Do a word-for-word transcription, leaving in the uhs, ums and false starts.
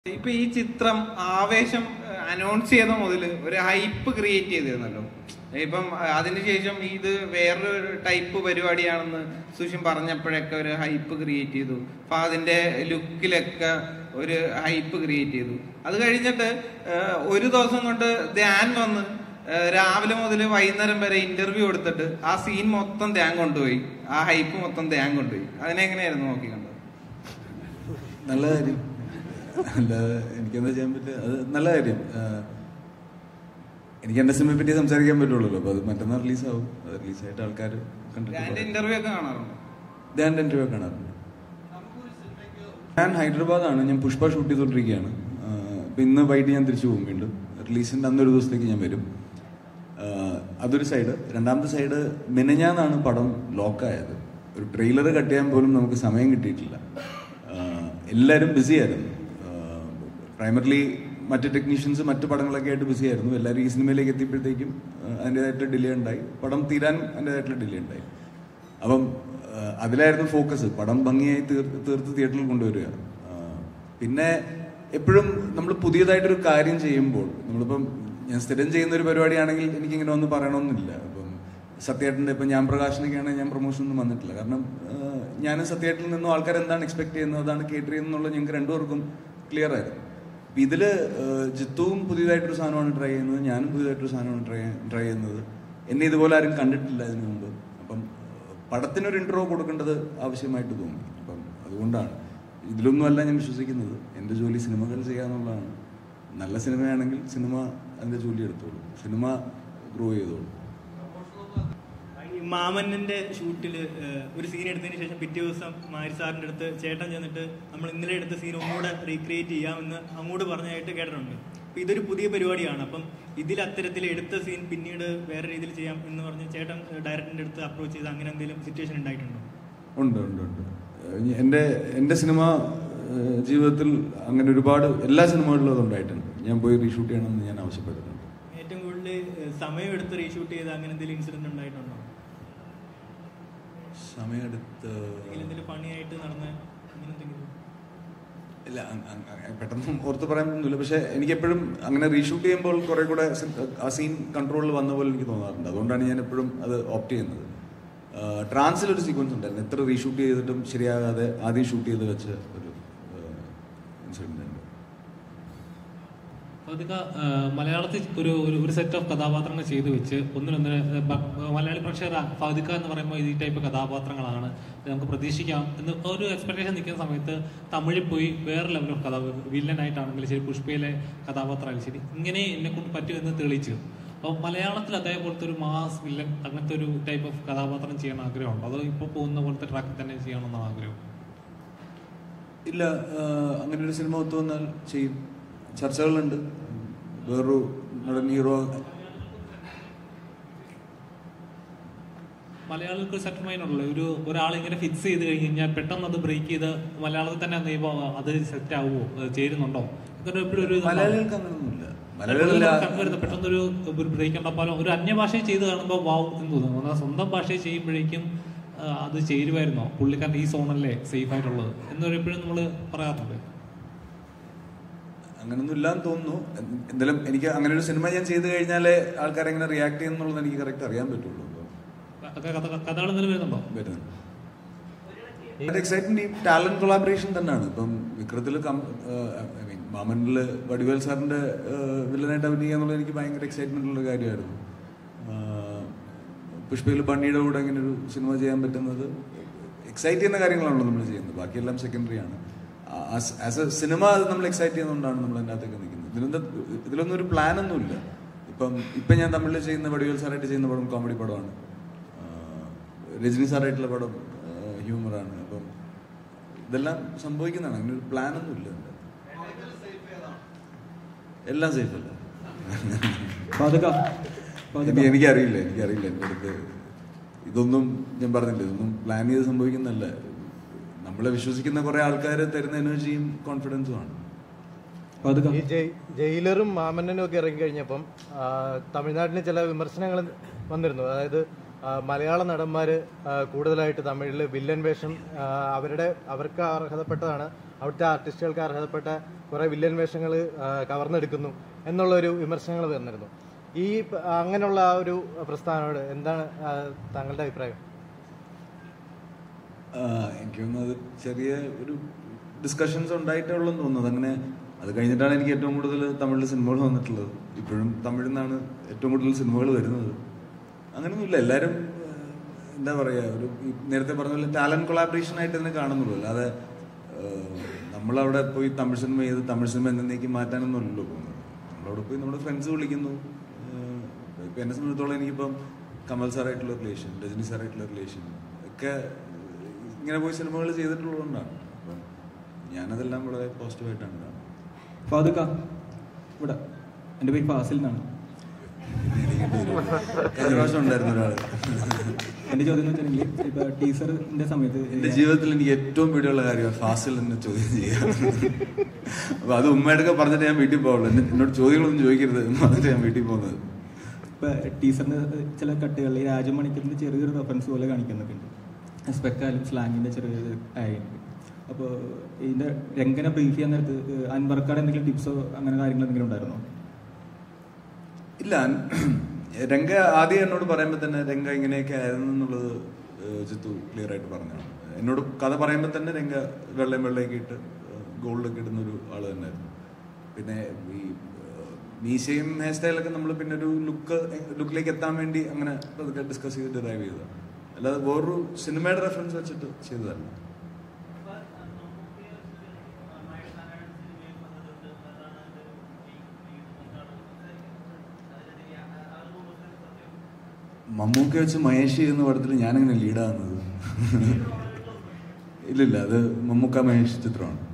ഇപ്പൊ ഈ ചിത്രം ആവേശം അനൗൺസ് ചെയ്ത മുതൽ ഒരു ഹൈപ്പ് ക്രിയേറ്റ് ചെയ്തിരുന്നല്ലോ. ഇപ്പം അതിനുശേഷം ഇത് വേറൊരു ടൈപ്പ് പരിപാടിയാണെന്ന് സുഷിൻ പറഞ്ഞപ്പോഴൊക്കെ ഒരു ഹൈപ്പ് ക്രിയേറ്റ് ചെയ്തു. അപ്പൊ അതിന്റെ ലുക്കിലൊക്കെ ഒരു ഹൈപ്പ് ക്രിയേറ്റ് ചെയ്തു. അത് കഴിഞ്ഞിട്ട് ഒരു ദിവസം കൊണ്ട് ധ്യാൻ വന്ന് രാവിലെ മുതൽ വൈകുന്നേരം വരെ ഇന്റർവ്യൂ കൊടുത്തിട്ട് ആ സീൻ മൊത്തം ധ്യാൻ കൊണ്ടുപോയി, ആ ഹൈപ്പ് മൊത്തം ധ്യാൻ കൊണ്ടുപോയി. അതിനെങ്ങനെയായിരുന്നു നോക്കി കണ്ടത്? നല്ല കാര്യം, അല്ല എനിക്കെന്താ ചെയ്യാൻ പറ്റുക? അത് നല്ല കാര്യം. എനിക്ക് എന്റെ സിനിമയെ പറ്റി സംസാരിക്കാൻ പറ്റുള്ളൂ. അപ്പൊ അത് മറ്റന്നാൾ റിലീസാവും. അത് റിലീസായിട്ട് ആൾക്കാർ കണ്ടിട്ട് ഇന്റർവ്യൂ ഒക്കെ കാണാറുണ്ട്. ധ്യാൻ്റെ ഇന്റർവ്യൂ ഒക്കെ കാണാറുണ്ട്. ഞാൻ ഹൈദരാബാദാണ്. ഞാൻ പുഷ്പ ഷൂട്ട് ചെയ്തുകൊണ്ടിരിക്കുകയാണ്. അപ്പൊ ഇന്ന് വൈകിട്ട് ഞാൻ തിരിച്ചു പോകും. വീണ്ടും റിലീസിന്റെ അന്നൊരു ദിവസത്തേക്ക് ഞാൻ വരും. അതൊരു സൈഡ്. രണ്ടാമത്തെ സൈഡ്, മിനഞ്ഞാന്നാണ് പടം ലോക്കായത്. ഒരു ട്രെയിലർ കട്ട് ചെയ്യാൻ പോലും നമുക്ക് സമയം കിട്ടിയിട്ടില്ല. എല്ലാവരും ബിസി ആയിരുന്നു. പ്രൈമറിലി മറ്റ് ടെക്നീഷ്യൻസ് മറ്റു പടങ്ങളൊക്കെ ആയിട്ട് ബിസി ആയിരുന്നു. എല്ലാവരും ഈ സിനിമയിലേക്ക് എത്തിയപ്പോഴത്തേക്കും അതിൻ്റെതായിട്ട് ഡിലേ ഉണ്ടായി. പടം തീരാൻ അതിൻ്റെതായിട്ടുള്ള ഡിലേ ഉണ്ടായി. അപ്പം അതിലായിരുന്നു ഫോക്കസ്. പടം ഭംഗിയായി തീർ തീർത്ത് തിയേറ്ററിൽ കൊണ്ടുവരിക. പിന്നെ എപ്പോഴും നമ്മൾ പുതിയതായിട്ടൊരു കാര്യം ചെയ്യുമ്പോൾ, നമ്മളിപ്പം ഞാൻ സ്ഥിരം ചെയ്യുന്ന ഒരു പരിപാടിയാണെങ്കിൽ എനിക്കിങ്ങനെ ഒന്നും പറയണമെന്നില്ല. ഇപ്പം സത്യേട്ടൻ്റെ ഇപ്പം ഞാൻ പ്രകാശനൊക്കെയാണെങ്കിൽ ഞാൻ പ്രൊമോഷൻ ഒന്നും വന്നിട്ടില്ല. കാരണം ഞാനും സത്യേട്ടനിൽ നിന്നും ആൾക്കാർ എന്താണ് എക്സ്പെക്ട് ചെയ്യുന്നത്, അതാണ് കേട്ടർ ചെയ്യുന്നത് ഞങ്ങൾക്ക് രണ്ടുപേർക്കും ക്ലിയർ ആയിരുന്നു. അപ്പം ഇതിൽ ജിത്തുവും പുതിയതായിട്ടൊരു സാധനമാണ് ട്രൈ ചെയ്യുന്നത്, ഞാനും പുതിയതായിട്ടൊരു സാധനമാണ് ട്രൈ ട്രൈ ചെയ്യുന്നത്. എന്നെ ഇതുപോലെ ആരും കണ്ടിട്ടില്ല ഇതിനു മുമ്പ്. അപ്പം പടത്തിനൊരു ഇൻട്രോ കൊടുക്കേണ്ടത് ആവശ്യമായിട്ട് തോന്നി. അപ്പം അതുകൊണ്ടാണ്. ഇതിലൊന്നുമല്ല ഞാൻ വിശ്വസിക്കുന്നത്. എൻ്റെ ജോലി സിനിമകൾ ചെയ്യാന്നുള്ളതാണ്. നല്ല സിനിമയാണെങ്കിൽ സിനിമ അതിൻ്റെ ജോലി എടുത്തോളൂ, സിനിമ ഗ്രോ ചെയ്തോളൂ. മാമന്നന്റെ ഷൂട്ടിൽ ഒരു സീൻ എടുത്തതിന് ശേഷം പിറ്റേ ദിവസം മാരി സാറിൻ്റെ അടുത്ത് ചേട്ടൻ ചെന്നിട്ട് നമ്മൾ ഇന്നലെ എടുത്ത സീൻ ഒന്നുകൂടെ റീക്രിയേറ്റ് ചെയ്യാമെന്ന് അങ്ങോട്ട് പറഞ്ഞതായിട്ട് കേട്ടിട്ടുണ്ട്. അപ്പം ഇതൊരു പുതിയ പരിപാടിയാണ്. അപ്പം ഇതിൽ അത്തരത്തിൽ എടുത്ത സീൻ പിന്നീട് വേറെ രീതിയിൽ ചെയ്യാം എന്ന് പറഞ്ഞ് ചേട്ടൻ ഡയറക്ടറിൻ്റെ അടുത്ത് അപ്രോച്ച് ചെയ്ത് അങ്ങനെ എന്തെങ്കിലും സിറ്റുവേഷൻ ഉണ്ടായിട്ടുണ്ടോ? ഉണ്ട് ഉണ്ട് ഉണ്ട് എൻ്റെ എൻ്റെ സിനിമ ജീവിതത്തിൽ അങ്ങനെ ഒരുപാട് എല്ലാ സിനിമകളിലും അതുണ്ടായിട്ടുണ്ട്. ഞാൻ പോയി റീഷൂട്ട് ചെയ്യണമെന്ന് ഞാൻ ആവശ്യപ്പെട്ടിട്ടുണ്ട്. ഏറ്റവും കൂടുതൽ സമയം എടുത്ത് റീഷൂട്ട് ചെയ്ത് അങ്ങനെ എന്തെങ്കിലും ഇൻസിഡന്റ് ഉണ്ടായിട്ടുണ്ടോ? സമയമെടുത്ത് എന്തെങ്കിലും പണിയായിട്ട് നടന്ന ഇല്ല, പെട്ടെന്ന് ഓർത്ത് പറയാൻ പറ്റുന്നില്ല. പക്ഷെ എനിക്ക് എപ്പോഴും അങ്ങനെ റീഷൂട്ട് ചെയ്യുമ്പോൾ കുറെ കൂടെ ആ സീൻ കൺട്രോളിൽ വന്ന പോലെ എനിക്ക് തോന്നാറുണ്ട്. അതുകൊണ്ടാണ് ഞാൻ എപ്പോഴും അത് ഓപ്റ്റ് ചെയ്യുന്നത്. ട്രാൻസിലൊരു സീക്വൻസ് ഉണ്ടായിരുന്നു. എത്ര റീഷൂട്ട് ചെയ്തിട്ടും ശരിയാകാതെ ആദ്യം ഷൂട്ട് ചെയ്ത് വെച്ച ഒരു ഇൻസിഡന്റ് ഉണ്ട്. ഫാദിക്ക മലയാളത്തിൽ ഒരു ഒരു സെറ്റ് ഓഫ് കഥാപാത്രങ്ങൾ ചെയ്തു വെച്ച് ഒന്നിനൊന്നിന് മലയാളി പ്രേക്ഷകർ ഫാദിക്ക എന്ന് പറയുമ്പോൾ ഈ ടൈപ്പ് കഥാപാത്രങ്ങളാണ് നമുക്ക് പ്രതീക്ഷിക്കാം എന്ന് ഒരു എക്സ്പെക്ടേഷൻ നിൽക്കുന്ന സമയത്ത് തമിഴിൽ പോയി വേറെ ലെവൽ ഓഫ് കഥാ വില്ലനായിട്ടാണെങ്കിലും ശരി, പുഷ്പയിലെ കഥാപാത്രമായാലും ശരി, ഇങ്ങനെ എന്നെ കൊണ്ട് പറ്റുമെന്ന് തെളിയിച്ചു. അപ്പോൾ മലയാളത്തിൽ അതേപോലത്തെ ഒരു മാസ് വില്ലൻ അങ്ങനത്തെ ഒരു ടൈപ്പ് ഓഫ് കഥാപാത്രം ചെയ്യാൻ ആഗ്രഹമുണ്ടോ? അതോ ഇപ്പോൾ പോകുന്ന പോലത്തെ ട്രാക്കിൽ തന്നെ ചെയ്യണമെന്നാണ് ആഗ്രഹം? ഇല്ല, അങ്ങനെ ഒരു സിനിമ ഒത്തു വന്നാൽ ചെയ്യും. ചർച്ചകളുണ്ട്. വേറൊരു നടൻ ഹീറോ മലയാളികൾക്ക് സെറ്റിൽമെന്റ് ഒരു ഒരാളിങ്ങനെ ഫിക്സ് ചെയ്ത് കഴിഞ്ഞ് കഴിഞ്ഞാൽ പെട്ടെന്ന് അത് ബ്രേക്ക് ചെയ്ത് മലയാളത്തിൽ തന്നെ നെയ്യുമ്പോൾ അത് സെറ്റ് ആവുമോ, ചേരുന്നുണ്ടോ? എപ്പോഴും ഒരു മലയാളികൾക്ക് അങ്ങനെയൊന്നുമില്ല. പെട്ടെന്നൊരു ബ്രേക്ക് ഉണ്ടപ്പോൾ ഒരു അന്യഭാഷയിൽ ചെയ്ത് കാണുമ്പോൾ വാവ് എന്ന് തോന്നുന്നു. സ്വന്തം ഭാഷയിൽ ചെയ്യുമ്പോഴേക്കും അത് ചേരുമായിരുന്നോ? പുള്ളിക്കാരൻ ഈ സോണല്ലേ സേഫ് ആയിട്ടുള്ളത് എന്നൊരു എപ്പോഴും നമ്മൾ പറയാറുണ്ട്. അങ്ങനൊന്നും ഇല്ലാന്ന് തോന്നുന്നു. എന്തായാലും എനിക്ക് അങ്ങനെ ഒരു സിനിമ ഞാൻ ചെയ്ത് കഴിഞ്ഞാലേ ആൾക്കാർ എങ്ങനെ റിയാക്ട് ചെയ്യുന്നുള്ളത് എനിക്ക് കറക്റ്റ് അറിയാൻ പറ്റുള്ളൂ. കഥകൾ വരുന്നുണ്ടോ? വരുന്നുണ്ട്. എക്സൈറ്റ്മെന്റ് ഈ ടാലന്റ് കൊളാബറേഷൻ തന്നെയാണ്. ഇപ്പം വിക്രത്തിൽ ഐ മീൻ മാമനില് വടിവേൽ സാറിന്റെ വില്ലനായിട്ട് അഭിനയിക്കുക എന്നുള്ളത് എനിക്ക് ഭയങ്കര എക്സൈറ്റ്മെന്റ് ഉള്ള കാര്യമായിരുന്നു. പുഷ്പയിൽ ബണ്ണിയുടെ കൂടെ ഇങ്ങനെ ഒരു സിനിമ ചെയ്യാൻ പറ്റുന്നത് എക്സൈറ്റ് ചെയ്യുന്ന കാര്യങ്ങളാണല്ലോ നമ്മൾ ചെയ്യുന്നത്. ബാക്കിയെല്ലാം സെക്കൻഡറി ആണ്. ആസ് എ സിനിമ അത് നമ്മൾ എക്സൈറ്റ് ചെയ്യുന്നതുകൊണ്ടാണ് നമ്മൾ അതിൻ്റെ അകത്തൊക്കെ നിൽക്കുന്നത്. ഇതിലെന്താ ഇതിലൊന്നും ഒരു പ്ലാനൊന്നുമില്ല. ഇപ്പം ഇപ്പം ഞാൻ തമിഴിൽ ചെയ്യുന്ന വടിവേൽ സാറായിട്ട് ചെയ്യുന്ന പടം കോമഡി പടമാണ്. രജനി സാറായിട്ടുള്ള പടം ഹ്യൂമറാണ്. അപ്പം ഇതെല്ലാം സംഭവിക്കുന്നതാണ്. അങ്ങനെ ഒരു പ്ലാനൊന്നുമില്ല. എല്ലാം സേഫ് അല്ല. എനിക്കറിയില്ല എനിക്കറിയില്ല എൻ്റെ അടുത്ത് ഇതൊന്നും ഞാൻ പറഞ്ഞില്ല. ഇതൊന്നും പ്ലാൻ ചെയ്ത് സംഭവിക്കുന്നതല്ല. നമ്മളെ വിശ്വസിക്കുന്ന കുറെ ആൾക്കാർ തരുന്ന എനർജിയും കോൺഫിഡൻസും ആണ്. ഈ ജയിലറും മാമന്നനും ഒക്കെ ഇറങ്ങി കഴിഞ്ഞപ്പം തമിഴ്നാട്ടിന് ചില വിമർശനങ്ങൾ വന്നിരുന്നു. അതായത് മലയാള നടന്മാർ കൂടുതലായിട്ട് തമിഴിൽ വില്ലൻ വേഷം അവരുടെ അവർക്ക് അർഹതപ്പെട്ടതാണ്, അവിടുത്തെ ആർട്ടിസ്റ്റുകൾക്ക് അർഹതപ്പെട്ട കുറേ വില്ലൻ വേഷങ്ങൾ കവർന്നെടുക്കുന്നു എന്നുള്ളൊരു വിമർശനങ്ങൾ വന്നിരുന്നു. ഈ അങ്ങനെയുള്ള ആ ഒരു പ്രസ്ഥാനോട് എന്താണ് താങ്കളുടെ അഭിപ്രായം? എനിക്ക് തോന്നുന്നത് ചെറിയ ഒരു ഡിസ്കഷൻസ് ഉണ്ടായിട്ടുള്ളതെന്ന് തോന്നുന്നത്. അങ്ങനെ അത് കഴിഞ്ഞിട്ടാണ് എനിക്ക് ഏറ്റവും കൂടുതൽ തമിഴിൽ സിനിമകൾ വന്നിട്ടുള്ളത്. ഇപ്പോഴും തമിഴിൽ നിന്നാണ് ഏറ്റവും കൂടുതൽ സിനിമകൾ വരുന്നത്. അങ്ങനെയൊന്നുമില്ല, എല്ലാവരും എന്താ പറയുക, ഒരു നേരത്തെ പറഞ്ഞ പോലെ ടാലന്റ് കൊളാബറേഷൻ ആയിട്ട് തന്നെ കാണുന്നുള്ളൂ. അല്ലാതെ നമ്മളവിടെ പോയി തമിഴ് സിനിമ ചെയ്ത് തമിഴ് സിനിമ എന്നേക്ക് മാറ്റാനൊന്നുമല്ലല്ലോ പോകുന്നത്. നമ്മളവിടെ പോയി നമ്മുടെ ഫ്രണ്ട്സ് വിളിക്കുന്നു. ഇപ്പം എന്നെ സംബന്ധിച്ചിടത്തോളം എനിക്കിപ്പം കമൽ സാറായിട്ടുള്ള റിലേഷൻ, രജനി സാറായിട്ടുള്ള റിലേഷൻ ഒക്കെ ഇങ്ങനെ പോയി സിനിമകൾ ചെയ്തിട്ടുള്ളതുകൊണ്ടാണ്. അപ്പം ഞാനതെല്ലാം വളരെ പോസിറ്റീവായിട്ടാണ് കാണുന്നത്. ഫാദുക്ക ഇവിടെ, എൻ്റെ പേര് ഫാസിൽ എന്നാണ്. പ്രാവശ്യം ഉണ്ടായിരുന്നു ഒരാൾ. എൻ്റെ ചോദ്യം എന്ന് വെച്ചിട്ടുണ്ടെങ്കിൽ ഇപ്പൊ ടീസറിന്റെ സമയത്ത് എന്റെ ജീവിതത്തിൽ എനിക്ക് ഏറ്റവും പേടിയുള്ള കാര്യമാണ് ഫാസിൽ എന്നെ ചോദ്യം ചെയ്യുക. അപ്പൊ അത് ഉമ്മയുടെ പറഞ്ഞിട്ട് ഞാൻ വീട്ടിൽ പോകുള്ളൂ. എന്നോട് ചോദ്യങ്ങളൊന്നും ചോദിക്കരുത് എന്ന് പറഞ്ഞിട്ട് ഞാൻ വീട്ടിൽ പോകുന്നത്. ഇപ്പൊ ടീസറിന്റെ ചില കട്ടുകളിൽ രാജമണിക്കറിന്റെ ചെറിയൊരു റെഫറൻസ് പോലെ കാണിക്കുന്നൊക്കെ ഉണ്ട്, സ്പെക്കാലും സ്ലാങ്ങിന്റെ ചെറിയൊരു ആയിട്ട്. അപ്പോൾ ഇതിന്റെ രംഗനെ ബ്രീഫ് ചെയ്യാൻ നേരത്ത് അൻവർക്കാട് എന്തെങ്കിലും ടിപ്സോ അങ്ങനെ കാര്യങ്ങൾ എന്തെങ്കിലും ഉണ്ടായിരുന്നോ? ഇല്ല, രംഗ ആദ്യം എന്നോട് പറയുമ്പോൾ തന്നെ രംഗ ഇങ്ങനെയൊക്കെ ആയിരുന്നു എന്നുള്ളത് ജിത്തു ക്ലിയർ ആയിട്ട് പറഞ്ഞാണ്. എന്നോട് കഥ പറയുമ്പോൾ തന്നെ രംഗ വെള്ളയും വെള്ളയൊക്കെ ഇട്ട് ഗോൾഡൊക്കെ ഇടുന്നൊരു ആൾ തന്നെയായിരുന്നു. പിന്നെ ഈ മീശയും ഹെയർ സ്റ്റൈലൊക്കെ നമ്മൾ പിന്നെ ഒരു ലുക്ക് ലുക്കിലേക്ക് എത്താൻ വേണ്ടി അങ്ങനെ അതൊക്കെ ഡിസ്കസ് ചെയ്തിട്ട് ഡ്രൈവ് ചെയ്തതാണ്. അല്ലാതെ വേറൊരു സിനിമയുടെ റെഫറൻസ് വെച്ചിട്ട് ചെയ്തതല്ല. മമ്മൂക്ക വെച്ച് മഹേഷ് ചെയ്യുന്ന പടത്തിൽ ഞാനങ്ങനെ ലീഡാകുന്നത് ഇല്ലില്ല, അത് മമ്മൂക്ക മഹേഷ് ചിത്രമാണ്.